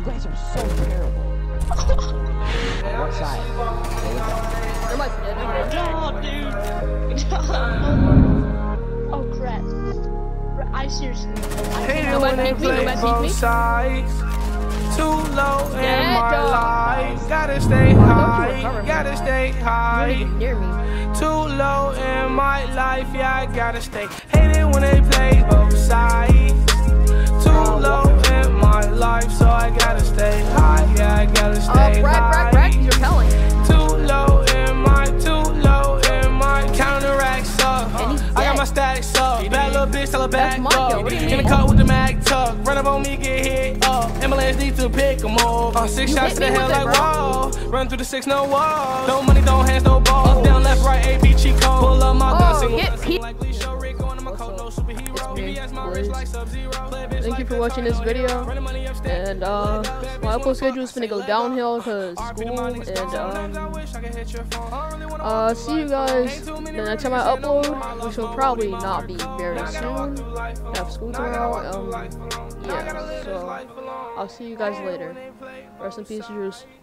You guys are so terrible. What side? They're my Oh crap. I seriously. Hate it when they play both sides. Too low in my life. Gotta stay high. Gotta stay high. near me. Too low in my life. Yeah, I gotta stay. Hate it when they play both sides. Too low in my life, so I gotta stay high. Yeah, I gotta stay high. You're telling. Too low in my counteracts up. I got my stacks up. Bad little bitch, tell her back up. In the cut with the mag tuck. Run up on me, get hit up. Ambulance need to pick them up. 6 shots to the head like wall. Run through the 6, no wall. No money, don't hands, no ball. Up, down, left, right, A, B, cheat code. Pull up my gun, single. Thank you for watching this video, and my upload schedule is gonna go downhill because school, and see you guys the next time I upload, which will probably not be very soon. I have school tomorrow, yeah, so I'll see you guys later. Rest in peace, Juice.